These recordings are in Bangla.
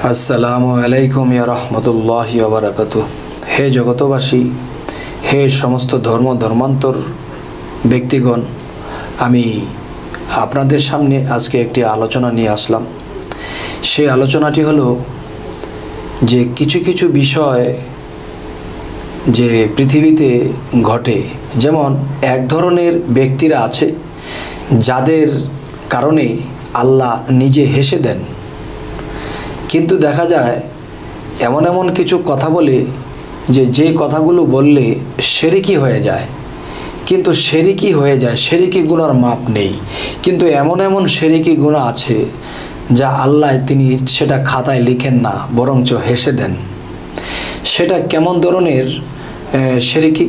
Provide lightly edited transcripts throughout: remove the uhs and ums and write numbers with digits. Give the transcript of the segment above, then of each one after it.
আসসালামু আলাইকুম ইয়া রাহমাতুল্লাহি ওয়া বারাকাতুহু। হে জগতবাসী, হে সমস্ত ধর্মান্তর ব্যক্তিগণ, আমি আপনাদের সামনে আজকে একটি আলোচনা নিয়ে আসলাম। সেই আলোচনাটি হলো যে কিছু কিছু বিষয় যে পৃথিবীতে ঘটে, যেমন এক ধরনের ব্যক্তিরা আছে যাদের কারণে আল্লাহ নিজে হেসে দেন, কিন্তু দেখা যায় এমন এমন কিছু কথা বলে যে কথাগুলো বললে শিরকি হয়ে যায়, কিন্তু শিরকি হয়ে যায়, শিরকি গুনার মাপ নেই। কিন্তু এমন এমন শিরকি গুনাহ আছে যা আল্লাহ তিনি সেটা খাতায় লিখেন না, বরঞ্চ হেসে দেন। সেটা কেমন ধরনের শিরকি?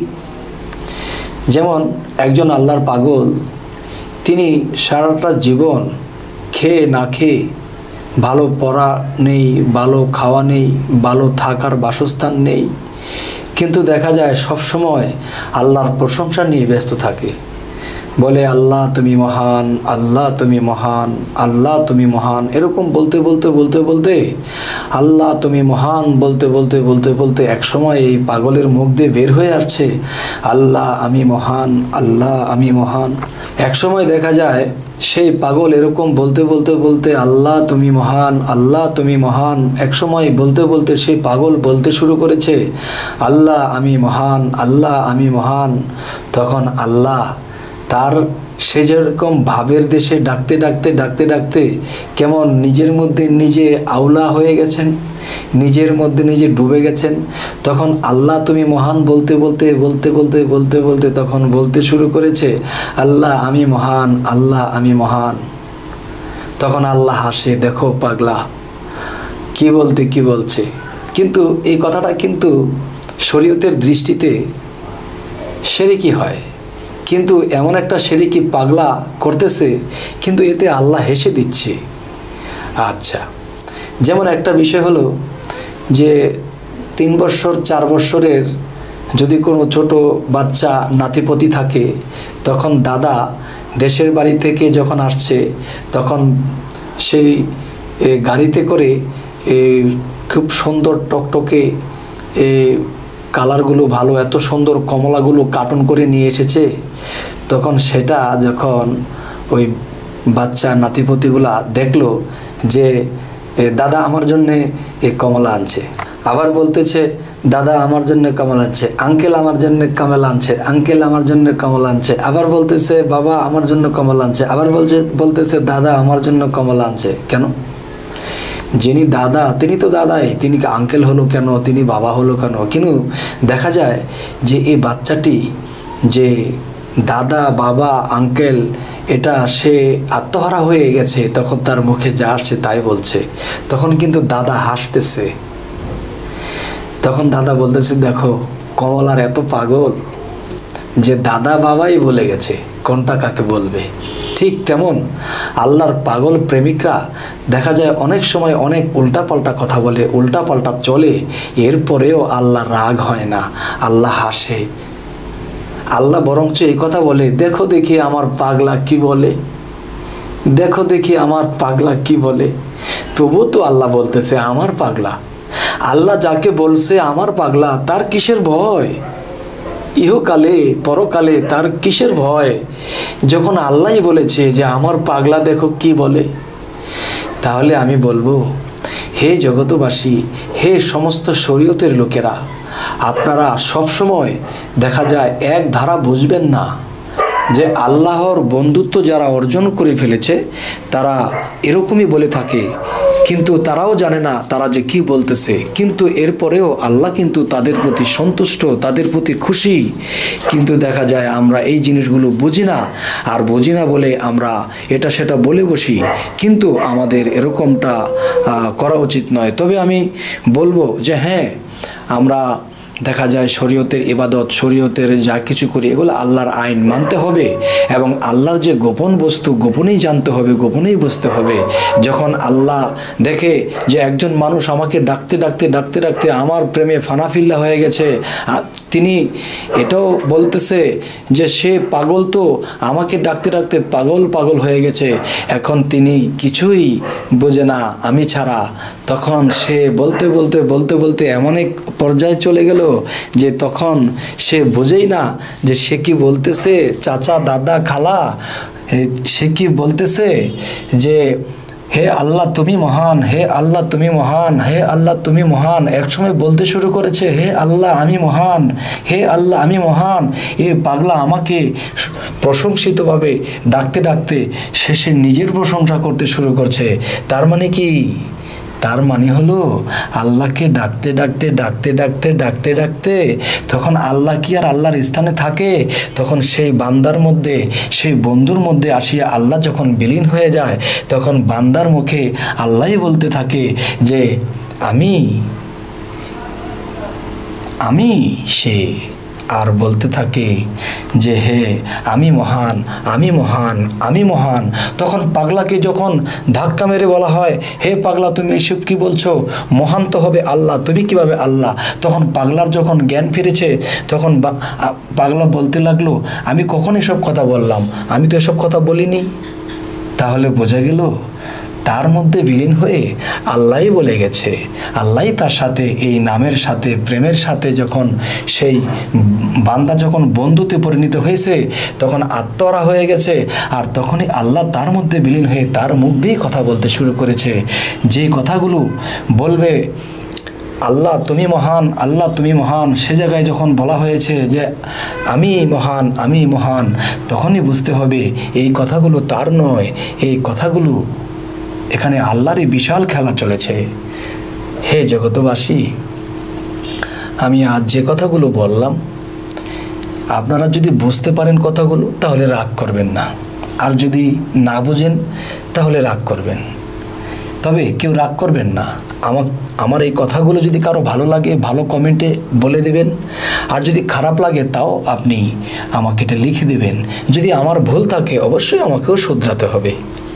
যেমন একজন আল্লাহর পাগল, তিনি সারাটা জীবন খেয়ে না খেয়ে, ভালো পড়া নেই, ভালো খাওয়া নেই, ভালো থাকার বাসস্থান নেই, কিন্তু দেখা যায় সব সময় আল্লাহর প্রশংসা নিয়ে ব্যস্ত থাকে। বলে আল্লাহ তুমি মহান, আল্লাহ তুমি মহান, আল্লাহ তুমি মহান, এরকম বলতে বলতে বলতে বলতে আল্লাহ তুমি মহান বলতে বলতে বলতে বলতে এক সময় এই পাগলের মুখ দিয়ে বের হয়ে আসছে আল্লাহ আমি মহান, আল্লাহ আমি মহান। এক সময় দেখা যায় সেই পাগল এরকম বলতে বলতে বলতে আল্লাহ তুমি মহান, আল্লাহ তুমি মহান, এক সময় বলতে বলতে সেই পাগল বলতে শুরু করেছে আল্লাহ আমি মহান, আল্লাহ আমি মহান। তখন আল্লাহ তার সে যেরকম ভাবের দেশে ডাকতে ডাকতে ডাকতে ডাকতে কেমন নিজের মধ্যে নিজে আউলা হয়ে গেছেন, নিজের মধ্যে নিজে ডুবে গেছেন। তখন আল্লাহ তুমি মহান বলতে বলতে বলতে বলতে বলতে বলতে তখন বলতে শুরু করেছে আল্লাহ আমি মহান, আল্লাহ আমি মহান। তখন আল্লাহ হাসে, দেখো পাগলা কি বলতে কি বলছে। কিন্তু এই কথাটা কিন্তু শরীয়তের দৃষ্টিতে শিরকি হয়, কিন্তু এমন একটা শিরকি পাগলা করতেছে, কিন্তু এতে আল্লাহ হেসে দিচ্ছে। আচ্ছা, যেমন একটা বিষয় হলো যে 3 বছর 4 বছরের যদি কোনো ছোট বাচ্চা নাতিপতি থাকে, তখন দাদা দেশের বাড়ি থেকে যখন আসছে, তখন সেই গাড়িতে করে খুব সুন্দর টকটকে কালারগুলো ভালো, এত সুন্দর কমলাগুলো কার্টুন করে নিয়ে এসেছে। তখন সেটা যখন ওই বাচ্চা নাতিপতিগুলা দেখলো যে দাদা আমার জন্যে এই কমলা আনছে, আবার বলতেছে দাদা আমার জন্য কমলা আনছে, আঙ্কেল আমার জন্য কমলা আনছে, আঙ্কেল আমার জন্য কমলা আনছে, আবার বলতেছে বাবা আমার জন্য কমলা আনছে, আবার বলতেছে দাদা আমার জন্য কমলা আনছে। কেন? যিনি দাদা তিনি তো দাদাই, তিনি আঙ্কেল হলো কেন, তিনি বাবা হলো কেন? কিন্তু দেখা যায় যে এই বাচ্চাটি যে দাদা বাবা আঙ্কেল এটা সে আত্মহারা হয়ে গেছে, তখন তার মুখে যা আসছে তাই বলছে। তখন কিন্তু দাদা হাসতেছে, তখন দাদা বলতেছে দেখো কমলার এত পাগল যে দাদা বাবাই বলে গেছে, কোনটা কাকে বলবে। ঠিক তেমন আল্লাহর পাগল প্রেমিকরা দেখা যায় অনেক সময় অনেক উল্টাপাল্টা কথা বলে, উল্টাপাল্টা চলে, এরপরেও আল্লাহ রাগ হয় না, আল্লাহ হাসে। আল্লাহ বরঞ্চ এই কথা বলে দেখো দেখি আমার পাগলা কি বলে, দেখো দেখি আমার পাগলা কি বলে। তবু তো আল্লাহ বলতেছে আমার পাগলা। আল্লাহ যাকে বলছে আমার পাগলা, তার কিসের ভয়? ইহকালে পরকালে তার কিসের ভয়, যখন আল্লাহই বলেছে যে আমার পাগলা দেখো কি বলে। তাহলে আমি বলবো হে জগতবাসী, হে সমস্ত শরীয়তের লোকেরা, আপনারা সবসময় দেখা যায় এক ধারা বুঝবেন না যে আল্লাহর বন্ধুত্ব যারা অর্জন করে ফেলেছে তারা এরকমই বলে থাকে, কিন্তু তারাও জানে না তারা যে কি বলতেছে, কিন্তু এরপরেও আল্লাহ কিন্তু তাদের প্রতি সন্তুষ্ট, তাদের প্রতি খুশি। কিন্তু দেখা যায় আমরা এই জিনিসগুলো বুঝি না, আর বুঝি না বলে আমরা এটা সেটা বলে বসি, কিন্তু আমাদের এরকমটা করা উচিত নয়। তবে আমি বলবো যে হ্যাঁ, আমরা দেখা যায় শরীয়তের ইবাদত, শরীয়তের যা কিছু করি এগুলো আল্লাহর আইন মানতে হবে এবং আল্লাহর যে গোপন বস্তু গোপনেই জানতে হবে, গোপনেই বুঝতে হবে। যখন আল্লাহ দেখে যে একজন মানুষ আমাকে ডাকতে ডাকতে ডাকতে ডাকতে আমার প্রেমে ফানাফিল্লা হয়ে গেছে, তিনি এটাও বলতেছে যে সে পাগল, তো আমাকে ডাকতে ডাকতে পাগল পাগল হয়ে গেছে, এখন তিনি কিছুই বোঝে না আমি ছাড়া। তখন সে বলতে বলতে বলতে বলতে এমন এক পর্যায়ে চলে গেল যে তখন সে বোঝেই না যে সে কি বলতেছে, চাচা দাদা খালা, সে কি বলতেছে যে হে আল্লাহ তুমি মহান, হে আল্লাহ তুমি মহান, হে আল্লাহ তুমি মহান। একসময় বলতে শুরু করেছে হে আল্লাহ আমি মহান, হে আল্লাহ আমি মহান। এ পাগলা আমাকে প্রশংসিতভাবে ডাকতে ডাকতে শেষে নিজের প্রশংসা করতে শুরু করছে। তার মানে কি? তার মানে হলো আল্লাহকে ডাকতে ডাকতে ডাকতে ডাকতে ডাকতে ডাকতে তখন আল্লাহ কি আর আল্লাহর স্থানে থাকে? তখন সেই বান্দার মধ্যে, সেই বন্ধুর মধ্যে আসিয়া আল্লাহ যখন বিলীন হয়ে যায়, তখন বান্দার মুখে আল্লাহই বলতে থাকে যে আমি সে, আর বলতে থাকে যে হে আমি মহান, আমি মহান, আমি মহান। তখন পাগলাকে যখন ধাক্কা মেরে বলা হয় হে পাগলা তুমি এসব কি বলছো, মহান তো হবে আল্লাহ, তুমি কিভাবে আল্লাহ? তখন পাগলার যখন জ্ঞান ফিরেছে তখন পাগলা বলতে লাগলো আমি কখন এসব কথা বললাম, আমি তো এসব কথা বলিনি। তাহলে বোঝা গেল তার মধ্যে বিলীন হয়ে আল্লাহই বলে গেছে, আল্লাহই তার সাথে এই নামের সাথে প্রেমের সাথে যখন সেই বান্দা যখন বন্ধুতে পরিণত হয়েছে তখন আত্মহারা হয়ে গেছে, আর তখনই আল্লাহ তার মধ্যে বিলীন হয়ে তার মুখ দিয়েই কথা বলতে শুরু করেছে। যে কথাগুলো বলবে আল্লাহ তুমি মহান, আল্লাহ তুমি মহান, সে জায়গায় যখন বলা হয়েছে যে আমি মহান, আমি মহান, তখনই বুঝতে হবে এই কথাগুলো তার নয়, এই কথাগুলো এখানে আল্লাহরই বিশাল খেলা চলেছে। হে জগতবাসী, আমি আজ যে কথাগুলো বললাম আপনারা যদি বুঝতে পারেন কথাগুলো তাহলে রাগ করবেন না, আর যদি না বুঝেন তাহলে রাগ করবেন। তবে কেউ রাগ করবেন না। আমার এই কথাগুলো যদি কারো ভালো লাগে ভালো কমেন্টে বলে দেবেন, আর যদি খারাপ লাগে তাও আপনি আমাকে এটা লিখে দেবেন। যদি আমার ভুল থাকে অবশ্যই আমাকেও শুধরাতে হবে।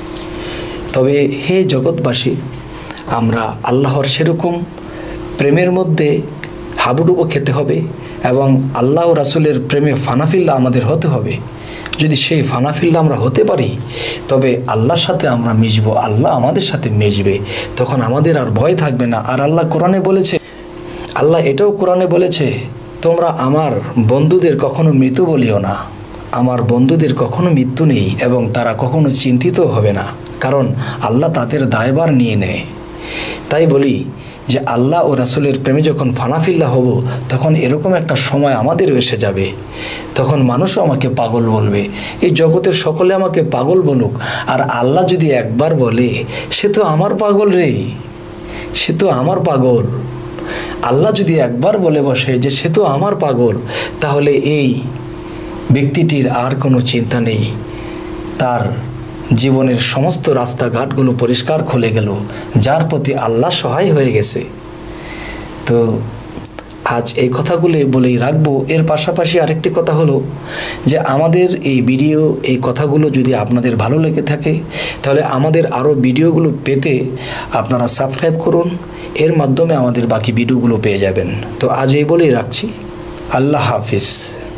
তবে হে জগৎবাসী, আমরা আল্লাহর সেরকম প্রেমের মধ্যে হাবুডুবো খেতে হবে এবং আল্লাহ ও রাসূলের প্রেমে ফানাফিল্লা আমাদের হতে হবে। যদি সেই ফানাফিল্লা আমরা হতে পারি তবে আল্লাহর সাথে আমরা মিশব, আল্লাহ আমাদের সাথে মিশবে, তখন আমাদের আর ভয় থাকবে না। আর আল্লাহ কোরআনে বলেছে, আল্লাহ এটাও কোরআনে বলেছে তোমরা আমার বন্ধুদের কখনো মৃত বলিও না, আমার বন্ধুদের কখনো মৃত্যু নেই এবং তারা কখনো চিন্তিত হবে না, কারণ আল্লাহ তাদের দায়ভার নিয়ে নেয়। তাই বলি যে আল্লাহ ও রাসূলের প্রেমে যখন ফানাফিল্লা হব তখন এরকম একটা সময় আমাদেরও এসে যাবে, তখন মানুষও আমাকে পাগল বলবে। এই জগতের সকলে আমাকে পাগল বলুক, আর আল্লাহ যদি একবার বলে সে তো আমার পাগল রে, সে তো আমার পাগল, আল্লাহ যদি একবার বলে বসে যে সে তো আমার পাগল, তাহলে এই ব্যক্তিটির আর কোনো চিন্তা নেই, তার জীবনের সমস্ত রাস্তাঘাটগুলো পরিষ্কার খুলে গেল, যার প্রতি আল্লাহ সহায় হয়ে গেছে। তো আজ এই কথাগুলো বলেই রাখবো। এর পাশাপাশি আরেকটি কথা হলো যে আমাদের এই ভিডিও, এই কথাগুলো যদি আপনাদের ভালো লেগে থাকে তাহলে আমাদের আরও ভিডিওগুলো পেতে আপনারা সাবস্ক্রাইব করুন, এর মাধ্যমে আমাদের বাকি ভিডিওগুলো পেয়ে যাবেন। তো আজ এই বলেই রাখছি, আল্লাহ হাফিজ।